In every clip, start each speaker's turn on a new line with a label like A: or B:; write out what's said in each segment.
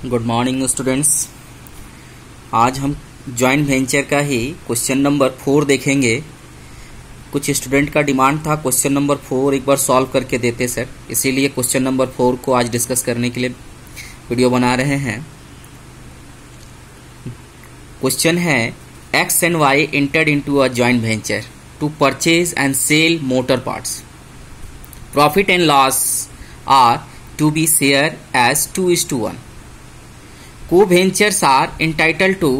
A: Good morning students. आज हम joint venture का ही क्वेश्चन नंबर 4 देखेंगे। कुछ स्टूडेंट का डिमांड था क्वेश्चन नंबर 4 एक बार सॉल्व करके देते सर, इसीलिए क्वेश्चन नंबर 4 को आज डिस्कस करने के लिए वीडियो बना रहे हैं। क्वेश्चन है X and Y entered into a joint venture to purchase and sell motor parts. Profit and loss are to be shared as 2:1. Co-ventures are entitled to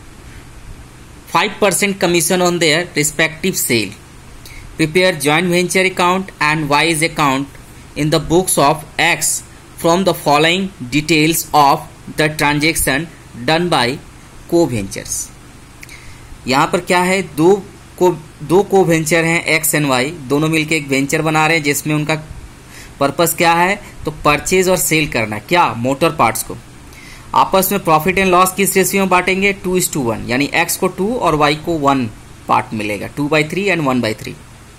A: 5% commission on their respective sale. Prepare joint venture account and Y's account in the books of X from the following details of the transaction done by co-ventures. यहाँ पर क्या है, दो को-वेंचर हैं x and Y, दोनों मिलकर एक venture बना रहे हैं जिसमें उनका पर्पस क्या है तो परचेज और सेल करना, क्या मोटर पार्ट्स को। आपस में प्रॉफिट एंड लॉस किस रेशियो में बांटेंगे 2:1, यानी एक्स को 2 और वाई को 1 पार्ट मिलेगा, 2/3 एंड 1/3।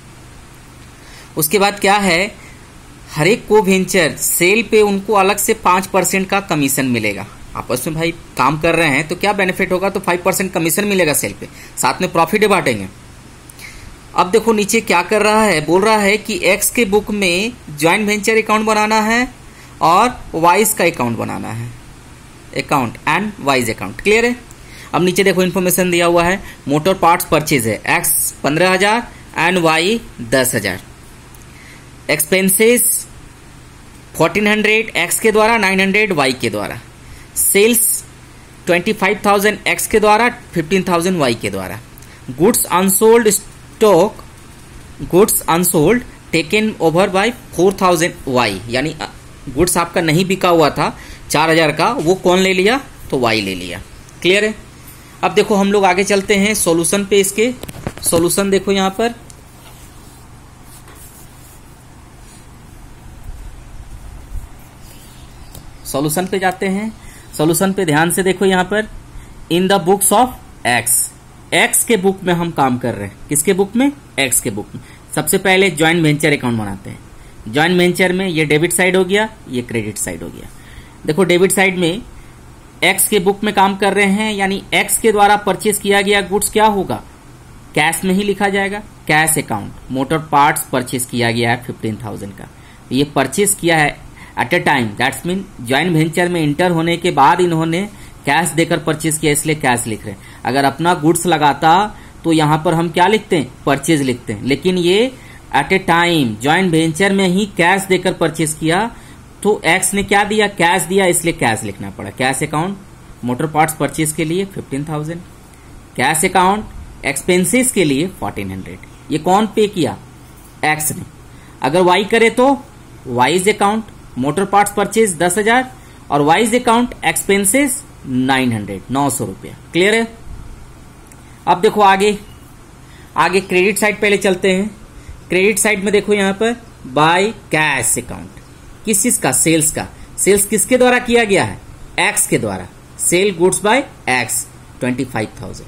A: उसके बाद क्या है, हर एक को वेंचर सेल पे उनको अलग से 5% का कमीशन मिलेगा। आपस में भाई काम कर रहे हैं तो क्या बेनिफिट होगा, तो 5% कमीशन मिलेगा सेल पे, साथ में प्रॉफिट बांटेंगे। अब देखो नीचे क्या कर रहा है, बोल रहा है कि एक्स के बुक में जॉइंट वेंचर अकाउंट बनाना है और वाइज का अकाउंट बनाना है, account and Y's account. Clear है। अब नीचे देखो इन्फॉर्मेशन दिया हुआ है, मोटर पार्ट्स परचेज है, X 15,000 and Y 10,000। Expenses 1400 X के द्वारा, 900 वाई के द्वारा। सेल्स 25,000 एक्स के द्वारा, 15,000 वाई के द्वारा। Goods unsold stock, goods unsold taken over by 4,000 Y, यानी गुड्स आपका नहीं बिका हुआ था 4,000 का, वो कौन ले लिया तो वाई ले लिया। क्लियर है। अब देखो हम लोग आगे चलते हैं सॉल्यूशन पे। इसके सॉल्यूशन देखो यहां पर, सॉल्यूशन पे जाते हैं। सॉल्यूशन पे ध्यान से देखो यहां पर, in the books of X, X के बुक में हम काम कर रहे हैं। किसके बुक में, एक्स के बुक में। सबसे पहले ज्वाइंट वेंचर अकाउंट बनाते हैं। ज्वाइंट वेंचर में ये डेबिट साइड हो गया, ये क्रेडिट साइड हो गया। देखो डेबिट साइड में एक्स के बुक में काम कर रहे हैं, यानी एक्स के द्वारा परचेज किया गया गुड्स क्या होगा, कैश में ही लिखा जाएगा। Cash account, motor parts purchase किया गया है 15,000 का, ये परचेज किया है at a time, that's mean joint venture में इंटर होने के बाद इन्होंने कैश देकर परचेज किया, इसलिए कैश लिख रहे हैं। अगर अपना गुड्स लगाता तो यहां पर हम क्या लिखते हैं, परचेज लिखते हैं, लेकिन ये at a time joint venture में ही कैश देकर परचेज किया, तो एक्स ने क्या दिया, कैश दिया, इसलिए कैश लिखना पड़ा। Cash account motor parts purchase के लिए 15,000, कैश अकाउंट एक्सपेंसेस के लिए 1400। ये कौन पे किया, एक्स ने। अगर वाई करे तो Y's account motor parts purchase 10,000 और वाइज अकाउंट एक्सपेंसेस 900 रुपया। क्लियर है। अब देखो आगे क्रेडिट साइड पहले चलते हैं। क्रेडिट साइड में देखो यहां पर बाय कैश अकाउंट, किस चीज का, सेल्स का। सेल्स किसके द्वारा किया गया है, एक्स के द्वारा। Sale goods by X 25,000।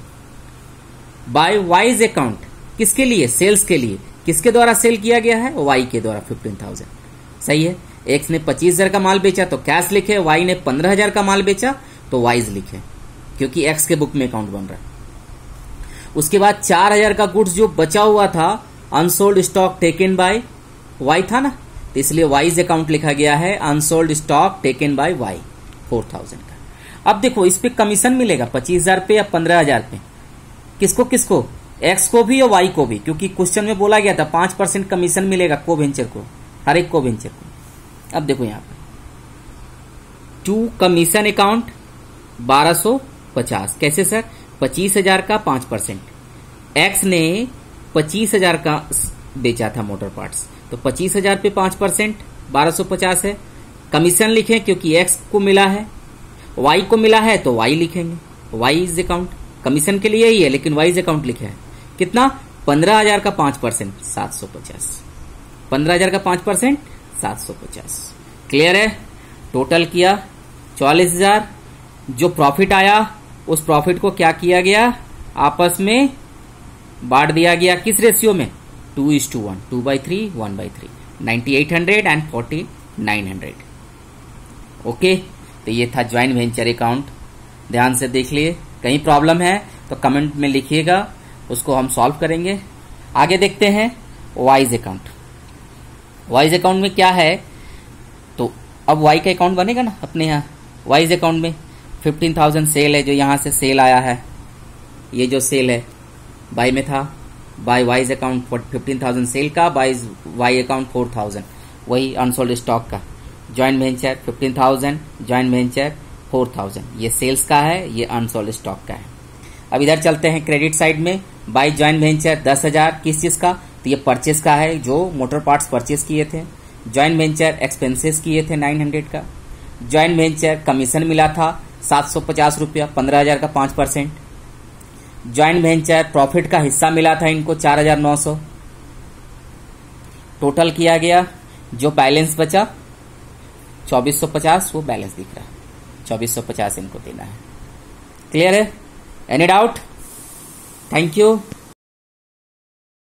A: By Y's account किसके लिए, सेल्स के लिए। किसके द्वारा सेल किया गया है, वाई के द्वारा 15,000। सही है। एक्स ने 25,000 का माल बेचा तो कैश लिखे, वाई ने 15,000 का माल बेचा तो वाइज लिखे, क्योंकि एक्स के बुक में अकाउंट बन रहा है। उसके बाद 4,000 का गुड्स जो बचा हुआ था, unsold stock taken by Y था ना, तो इसलिए वाइज अकाउंट लिखा गया है, unsold stock taken by Y 4,000 का। अब देखो इस पे कमीशन मिलेगा 25,000 पे या 15,000 पे। किसको किसको, एक्स को भी और वाई को भी, क्योंकि क्वेश्चन में बोला गया था 5% कमीशन मिलेगा को वेंचर को, हर एक को वेंचर को। अब देखो यहां पर टू कमीशन अकाउंट 1250। कैसे सर, 25,000 का 5%। एक्स ने 25,000 का बेचा था मोटर पार्ट्स, तो 25,000 पे 5% 1250 है। कमीशन लिखें क्योंकि एक्स को मिला है, वाई को मिला है तो वाई लिखेंगे, वाइज अकाउंट। कमीशन के लिए ही है लेकिन वाइज अकाउंट लिखा है। कितना, 15,000 का 5% 750। 15,000 का 5% 750। क्लियर है। टोटल किया 44,000। जो प्रॉफिट आया उस प्रॉफिट को क्या किया गया, आपस में बांट दिया गया। किस रेशियो में, 2:1, 2/3, 1/3। 9,800 एंड 4,900। ओके, तो ये था ज्वाइंट वेंचर अकाउंट। ध्यान से देख लिए, कहीं प्रॉब्लम है तो कमेंट में लिखिएगा, उसको हम सॉल्व करेंगे। आगे देखते हैं वाइज अकाउंट। वाइज अकाउंट में क्या है, तो अब वाई का अकाउंट बनेगा ना अपने यहाँ। वाइज अकाउंट में 15,000 सेल है, जो यहाँ से सेल आया है, ये जो सेल है बाई में था, बाई वाइज अकाउंट 15,000 सेल का, बाई वाई अकाउंट 4,000, वही अनसोल्ड स्टॉक का। ज्वाइंट वेंचर 15,000, ज्वाइंट वेंचर 4,000, ये सेल्स का है, ये अनसोल्ड स्टॉक का है। अब इधर चलते हैं क्रेडिट साइड में। बाई ज्वाइंट वेंचर 10,000, किस चीज का, तो ये परचेस का है, जो मोटर पार्ट्स परचेस किए थे। ज्वाइंट वेंचर एक्सपेंसेस किए थे 900 का। ज्वाइंट वेंचर कमीशन मिला था 750 रुपया, 15,000 का 5%। ज्वाइंट वेंचर प्रॉफिट का हिस्सा मिला था इनको 4,900। टोटल किया गया, जो बैलेंस बचा 2,450, वो बैलेंस दिख रहा है, 2,450 इनको देना है। क्लियर है? Any doubt? Thank you.